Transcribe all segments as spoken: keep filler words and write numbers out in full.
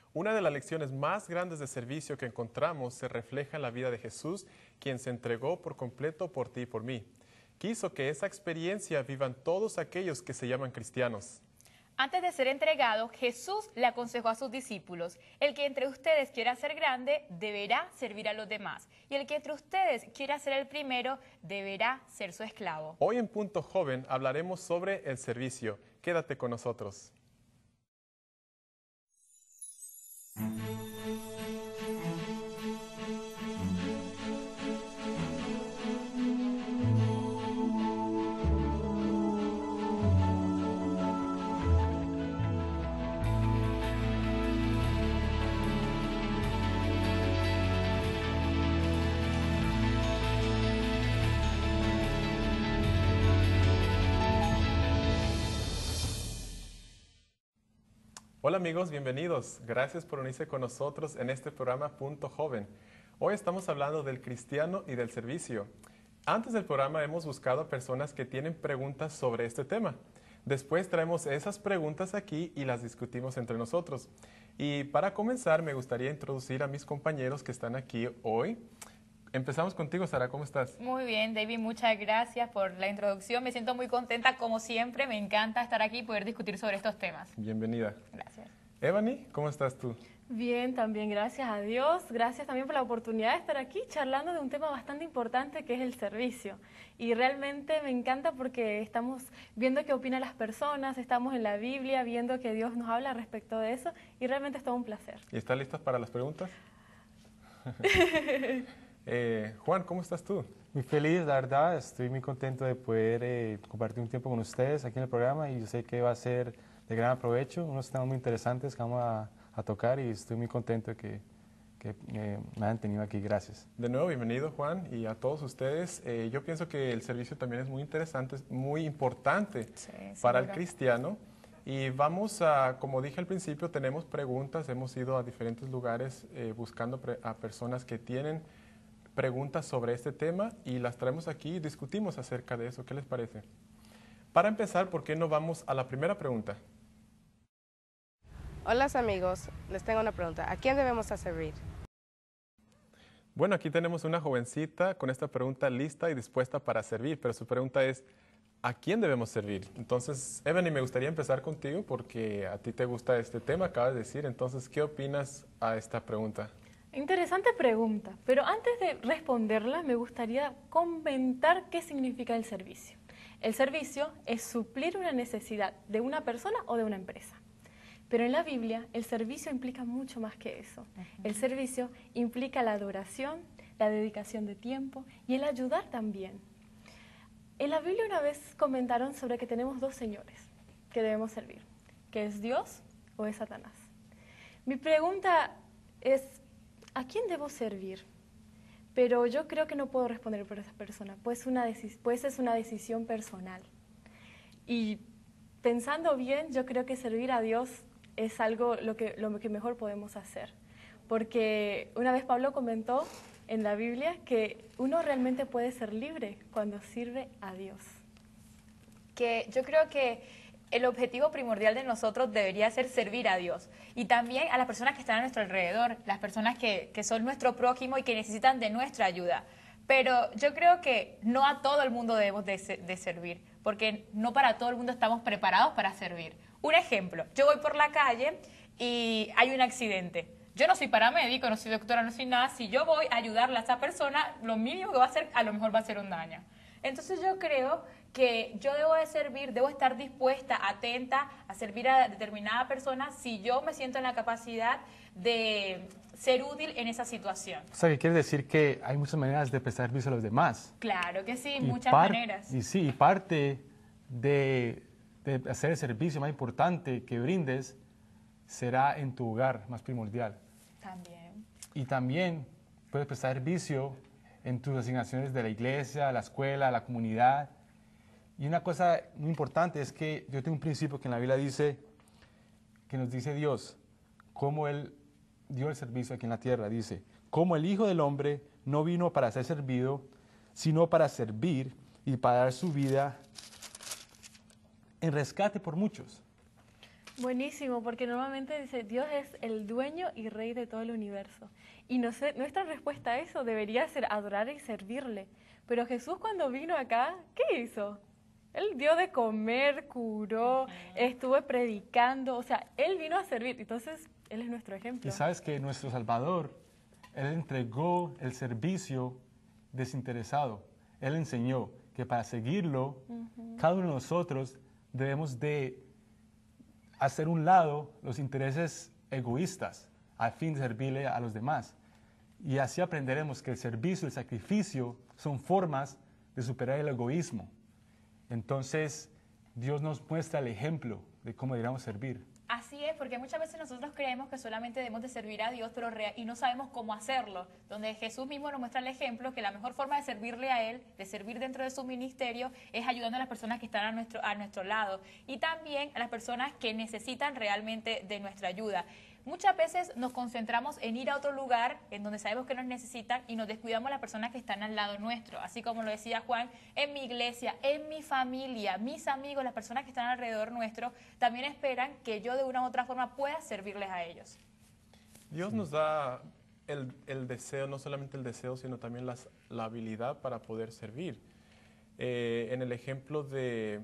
Una de las lecciones más grandes de servicio que encontramos se refleja en la vida de Jesús, quien se entregó por completo por ti y por mí. Quiso que esa experiencia vivan todos aquellos que se llaman cristianos. Antes de ser entregado, Jesús le aconsejó a sus discípulos: el que entre ustedes quiera ser grande, deberá servir a los demás. Y el que entre ustedes quiera ser el primero, deberá ser su esclavo. Hoy en Punto Joven hablaremos sobre el servicio. Quédate con nosotros. Hola amigos, bienvenidos. Gracias por unirse con nosotros en este programa Punto Joven. Hoy estamos hablando del cristiano y del servicio. Antes del programa hemos buscado a personas que tienen preguntas sobre este tema. Después traemos esas preguntas aquí y las discutimos entre nosotros. Y para comenzar me gustaría introducir a mis compañeros que están aquí hoy. Empezamos contigo, Sara, ¿cómo estás? Muy bien, David, muchas gracias por la introducción. Me siento muy contenta, como siempre. Me encanta estar aquí y poder discutir sobre estos temas. Bienvenida. Gracias. Evany, ¿cómo estás tú? Bien, también gracias a Dios. Gracias también por la oportunidad de estar aquí charlando de un tema bastante importante que es el servicio. Y realmente me encanta porque estamos viendo qué opinan las personas, estamos en la Biblia viendo que Dios nos habla respecto de eso y realmente es todo un placer. ¿Y están listas para las preguntas? Eh, Juan, ¿cómo estás tú? Muy feliz, la verdad, estoy muy contento de poder eh, compartir un tiempo con ustedes aquí en el programa y yo sé que va a ser de gran provecho, unos temas muy interesantes que vamos a, a tocar y estoy muy contento de que, que eh, me hayan tenido aquí, gracias. De nuevo, bienvenido Juan y a todos ustedes. Eh, yo pienso que el servicio también es muy interesante, es muy importante Sí, para el seguro. cristiano. Y vamos a, como dije al principio, tenemos preguntas, hemos ido a diferentes lugares eh, buscando pre- a personas que tienen preguntas sobre este tema y las traemos aquí y discutimos acerca de eso. ¿Qué les parece? Para empezar, ¿por qué no vamos a la primera pregunta? Hola amigos, les tengo una pregunta. ¿A quién debemos servir? Bueno, aquí tenemos una jovencita con esta pregunta lista y dispuesta para servir, pero su pregunta es, ¿a quién debemos servir? Entonces, Evany, me gustaría empezar contigo porque a ti te gusta este tema, acabas de decir. Entonces, ¿qué opinas a esta pregunta? Interesante pregunta, pero antes de responderla me gustaría comentar qué significa el servicio. El servicio es suplir una necesidad de una persona o de una empresa. Pero en la Biblia el servicio implica mucho más que eso. Uh-huh. El servicio implica la adoración, la dedicación de tiempo y el ayudar también. En la Biblia una vez comentaron sobre que tenemos dos señores que debemos servir, que es Dios o es Satanás. Mi pregunta es, ¿a quién debo servir? Pero yo creo que no puedo responder por esa persona, pues, una decis- pues es una decisión personal. Y pensando bien, yo creo que servir a Dios es algo lo que, lo que mejor podemos hacer. Porque una vez Pablo comentó en la Biblia que uno realmente puede ser libre cuando sirve a Dios. Que yo creo que el objetivo primordial de nosotros debería ser servir a Dios y también a las personas que están a nuestro alrededor, las personas que, que son nuestro prójimo y que necesitan de nuestra ayuda. Pero yo creo que no a todo el mundo debemos de, de servir, porque no para todo el mundo estamos preparados para servir. Un ejemplo, yo voy por la calle y hay un accidente. Yo no soy paramédico, no soy doctora, no soy nada. Si yo voy a ayudarle a esa persona, lo mínimo que va a hacer, a lo mejor va a ser un daño. Entonces yo creo que yo debo de servir, debo estar dispuesta, atenta a servir a determinada persona si yo me siento en la capacidad de ser útil en esa situación. O sea, ¿qué quiere decir? Que hay muchas maneras de prestar servicio a los demás. Claro que sí, Y muchas par- maneras. Y sí, y parte de, de hacer el servicio más importante que brindes será en tu hogar más primordial. También. Y también puedes prestar servicio en tus asignaciones de la iglesia, la escuela, la comunidad. Y una cosa muy importante es que yo tengo un principio que en la Biblia dice, que nos dice Dios, cómo Él dio el servicio aquí en la tierra. Dice, como el Hijo del Hombre no vino para ser servido, sino para servir y para dar su vida en rescate por muchos. Buenísimo, porque normalmente dice, Dios es el dueño y rey de todo el universo. Y no sé, nuestra respuesta a eso debería ser adorar y servirle. Pero Jesús cuando vino acá, ¿qué hizo? Él dio de comer, curó, estuvo predicando, o sea, Él vino a servir, entonces Él es nuestro ejemplo. Y sabes que nuestro Salvador, Él entregó el servicio desinteresado. Él enseñó que para seguirlo, uh-huh. cada uno de nosotros debemos de hacer un lado los intereses egoístas a fin de servirle a los demás. Y así aprenderemos que el servicio y el sacrificio son formas de superar el egoísmo. Entonces, Dios nos muestra el ejemplo de cómo deberíamos servir. Así es, porque muchas veces nosotros creemos que solamente debemos de servir a Dios, pero rea- y no sabemos cómo hacerlo. Donde Jesús mismo nos muestra el ejemplo que la mejor forma de servirle a Él, de servir dentro de su ministerio, es ayudando a las personas que están a nuestro, a nuestro lado y también a las personas que necesitan realmente de nuestra ayuda. Muchas veces nos concentramos en ir a otro lugar en donde sabemos que nos necesitan y nos descuidamos de las personas que están al lado nuestro. Así como lo decía Juan, en mi iglesia, en mi familia, mis amigos, las personas que están alrededor nuestro, también esperan que yo de una u otra forma pueda servirles a ellos. Dios nos da el, el deseo, no solamente el deseo, sino también las, la habilidad para poder servir. Eh, en el ejemplo de,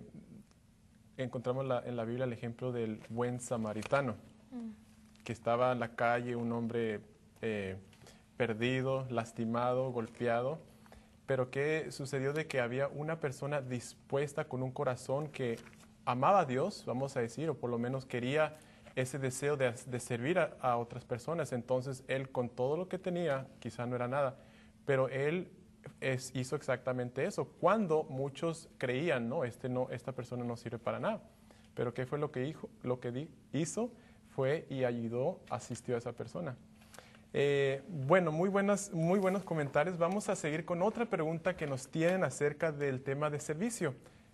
encontramos la, en la Biblia el ejemplo del buen samaritano. Mm. que estaba en la calle, un hombre eh, perdido, lastimado, golpeado, pero que sucedió de que había una persona dispuesta con un corazón que amaba a Dios, vamos a decir, o por lo menos quería ese deseo de, de servir a, a otras personas. Entonces él con todo lo que tenía, quizá no era nada, pero él es, hizo exactamente eso. Cuando muchos creían, no, este no, esta persona no sirve para nada. Pero ¿qué fue lo que, hizo, lo que di, hizo? Fue y ayudó, asistió a esa persona. Eh, bueno, muy, buenas, muy buenos comentarios. Vamos a seguir con otra pregunta que nos tienen acerca del tema de servicio.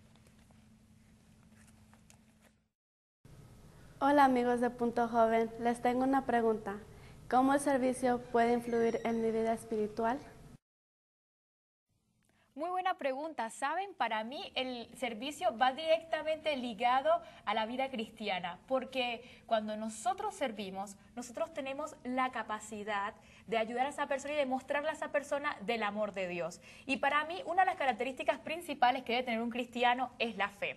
Hola amigos de Punto Joven, les tengo una pregunta. ¿Cómo el servicio puede influir en mi vida espiritual? Muy buena pregunta. Saben, para mí el servicio va directamente ligado a la vida cristiana, porque cuando nosotros servimos, nosotros tenemos la capacidad de ayudar a esa persona y de mostrarle a esa persona del amor de Dios. Y para mí, una de las características principales que debe tener un cristiano es la fe,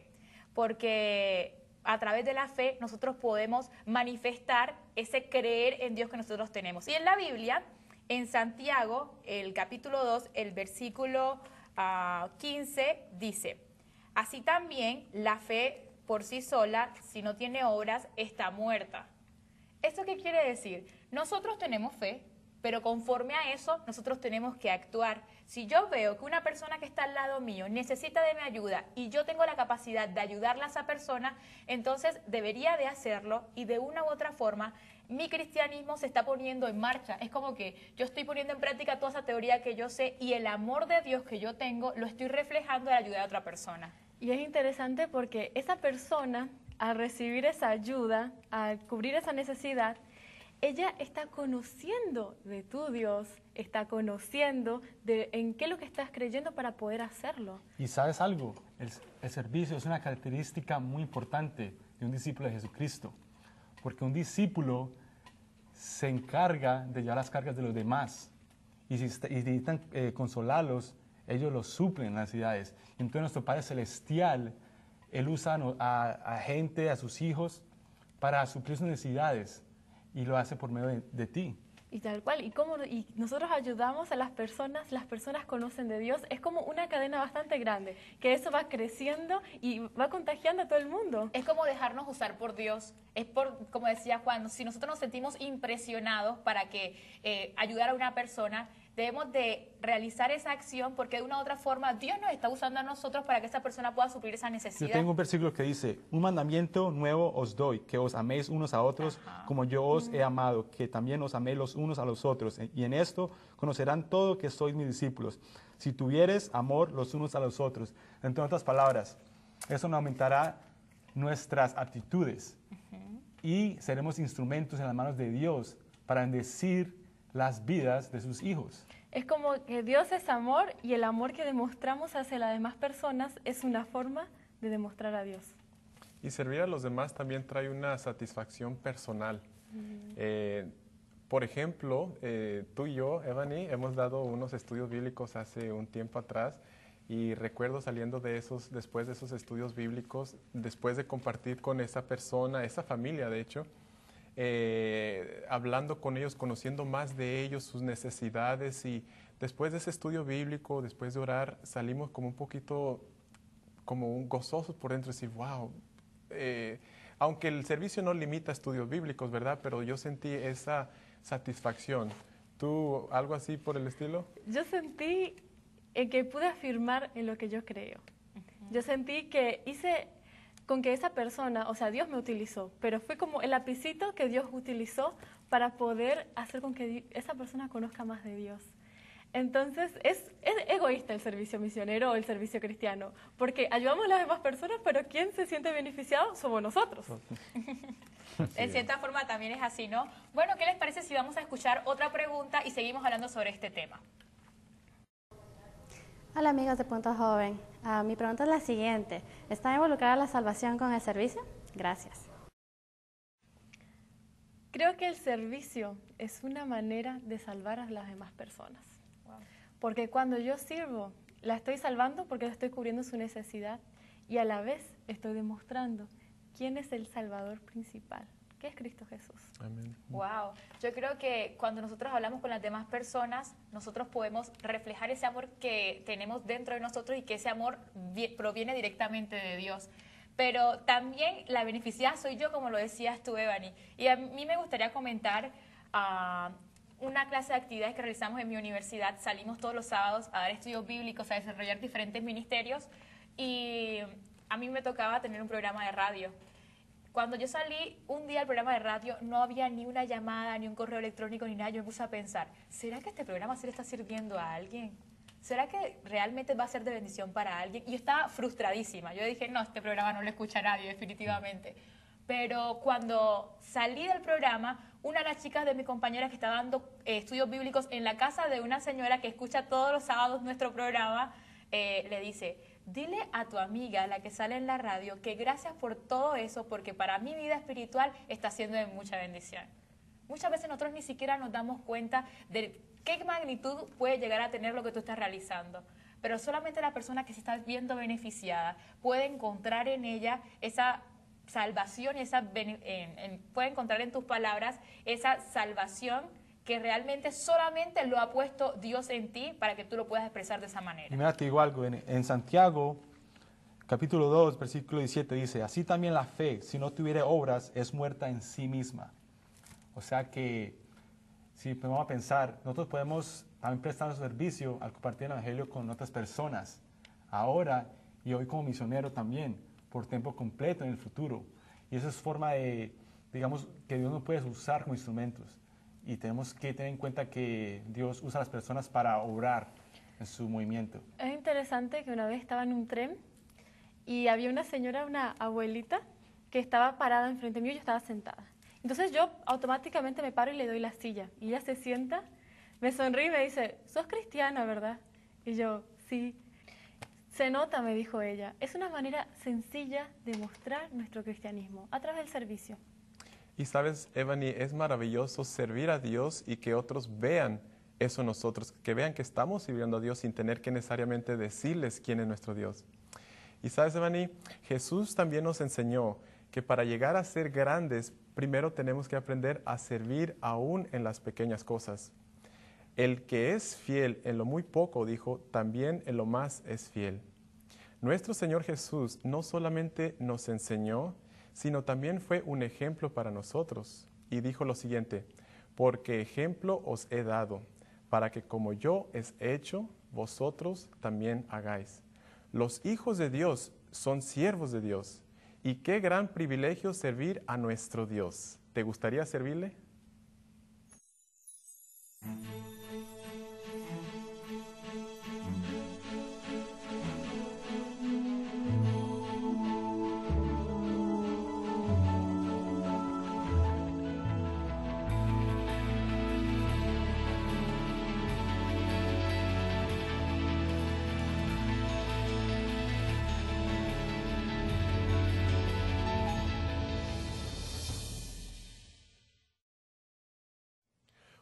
porque a través de la fe nosotros podemos manifestar ese creer en Dios que nosotros tenemos. Y en la Biblia, en Santiago, el capítulo dos, el versículo Uh, quince dice, así también la fe por sí sola, si no tiene obras, está muerta. ¿Esto qué quiere decir? Nosotros tenemos fe, pero conforme a eso nosotros tenemos que actuar. Si yo veo que una persona que está al lado mío necesita de mi ayuda y yo tengo la capacidad de ayudarle a esa persona, entonces debería de hacerlo y de una u otra forma mi cristianismo se está poniendo en marcha. Es como que yo estoy poniendo en práctica toda esa teoría que yo sé y el amor de Dios que yo tengo lo estoy reflejando en la ayuda de otra persona. Y es interesante porque esa persona, al recibir esa ayuda, al cubrir esa necesidad, ella está conociendo de tu Dios, está conociendo de en qué es lo que estás creyendo para poder hacerlo. Y ¿sabes algo? El, el servicio es una característica muy importante de un discípulo de Jesucristo. Porque un discípulo se encarga de llevar las cargas de los demás. Y si y necesitan eh, consolarlos, ellos los suplen en las necesidades. Entonces nuestro Padre Celestial, Él usa a, a gente, a sus hijos, para suplir sus necesidades. Y lo hace por medio de, de ti. Y tal cual, y como y nosotros ayudamos a las personas, las personas conocen de Dios, es como una cadena bastante grande, que eso va creciendo y va contagiando a todo el mundo. Es como dejarnos usar por Dios, es por, como decía Juan, si nosotros nos sentimos impresionados para que eh, ayudar a una persona, debemos de realizar esa acción porque de una u otra forma Dios nos está usando a nosotros para que esa persona pueda suplir esa necesidad. Yo tengo un versículo que dice, un mandamiento nuevo os doy, que os améis unos a otros. Ajá. Como yo os he amado, que también os améis los unos a los otros. Y en esto conocerán todo que sois mis discípulos, si tuvieres amor los unos a los otros. En otras palabras, eso nos aumentará nuestras actitudes uh-huh. y seremos instrumentos en las manos de Dios para bendecir las vidas de sus hijos. Es como que Dios es amor y el amor que demostramos hacia las demás personas es una forma de demostrar a Dios. Y servir a los demás también trae una satisfacción personal. Mm. Eh, por ejemplo, eh, tú y yo, Evany, hemos dado unos estudios bíblicos hace un tiempo atrás y recuerdo saliendo de esos, después de esos estudios bíblicos, después de compartir con esa persona, esa familia de hecho, eh, hablando con ellos, conociendo más de ellos, sus necesidades, y después de ese estudio bíblico, después de orar, salimos como un poquito, como un gozosos por dentro, decir, wow, eh, aunque el servicio no limita estudios bíblicos, ¿verdad? Pero yo sentí esa satisfacción. ¿Tú algo así por el estilo? Yo sentí eh, que pude afirmar en lo que yo creo. Uh-huh. Yo sentí que hice con que esa persona, o sea, Dios me utilizó, pero fue como el lapicito que Dios utilizó para poder hacer con que esa persona conozca más de Dios. Entonces, es, es egoísta el servicio misionero o el servicio cristiano, porque ayudamos a las demás personas, pero quien se siente beneficiado somos nosotros. En cierta forma también es así, ¿no? Bueno, ¿qué les parece si vamos a escuchar otra pregunta y seguimos hablando sobre este tema? Hola amigos de Punto Joven, uh, mi pregunta es la siguiente, ¿está involucrada la salvación con el servicio? Gracias. Creo que el servicio es una manera de salvar a las demás personas. Wow. Porque cuando yo sirvo, la estoy salvando porque estoy cubriendo su necesidad y a la vez estoy demostrando quién es el Salvador principal, que es Cristo Jesús. Amén. Wow, yo creo que cuando nosotros hablamos con las demás personas, nosotros podemos reflejar ese amor que tenemos dentro de nosotros y que ese amor proviene directamente de Dios. Pero también la beneficiada soy yo, como lo decías tú, Evany. Y a mí me gustaría comentar uh, una clase de actividades que realizamos en mi universidad. Salimos todos los sábados a dar estudios bíblicos, a desarrollar diferentes ministerios. Y a mí me tocaba tener un programa de radio. Cuando yo salí un día al programa de radio, no había ni una llamada, ni un correo electrónico, ni nada. Yo me puse a pensar, ¿será que este programa se le está sirviendo a alguien? ¿Será que realmente va a ser de bendición para alguien? Y yo estaba frustradísima. Yo dije, no, este programa no lo escucha nadie, definitivamente. Pero cuando salí del programa, una de las chicas de mi compañera que estaba dando eh, estudios bíblicos en la casa de una señora que escucha todos los sábados nuestro programa, eh, le dice, dile a tu amiga, la que sale en la radio, que gracias por todo eso, porque para mi vida espiritual está siendo de mucha bendición. Muchas veces nosotros ni siquiera nos damos cuenta de qué magnitud puede llegar a tener lo que tú estás realizando. Pero solamente la persona que se está viendo beneficiada puede encontrar en ella esa salvación, y esa, en, en, puede encontrar en tus palabras esa salvación que realmente solamente lo ha puesto Dios en ti para que tú lo puedas expresar de esa manera. Y mira, te digo algo, en, en Santiago, capítulo dos, versículo diecisiete dice, así también la fe, si no tuviere obras, es muerta en sí misma. O sea que, si vamos a pensar, nosotros podemos también prestar nuestro servicio al compartir el Evangelio con otras personas, ahora y hoy como misionero también, por tiempo completo en el futuro. Y eso es forma de, digamos, que Dios nos puede usar como instrumentos. Y tenemos que tener en cuenta que Dios usa a las personas para obrar en su movimiento. Es interesante que una vez estaba en un tren y había una señora, una abuelita, que estaba parada enfrente mío y yo estaba sentada. Entonces yo automáticamente me paro y le doy la silla. Y ella se sienta, me sonríe y me dice, sos cristiana, ¿verdad? Y yo, sí. Se nota, me dijo ella. Es una manera sencilla de mostrar nuestro cristianismo a través del servicio. Y sabes, Evany, es maravilloso servir a Dios y que otros vean eso en nosotros, que vean que estamos sirviendo a Dios sin tener que necesariamente decirles quién es nuestro Dios. Y sabes, Evany, Jesús también nos enseñó que para llegar a ser grandes, primero tenemos que aprender a servir aún en las pequeñas cosas. El que es fiel en lo muy poco, dijo, también en lo más es fiel. Nuestro Señor Jesús no solamente nos enseñó, sino también fue un ejemplo para nosotros. Y dijo lo siguiente, porque ejemplo os he dado, para que como yo he hecho, vosotros también hagáis. Los hijos de Dios son siervos de Dios. Y qué gran privilegio servir a nuestro Dios. ¿Te gustaría servirle?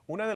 Una de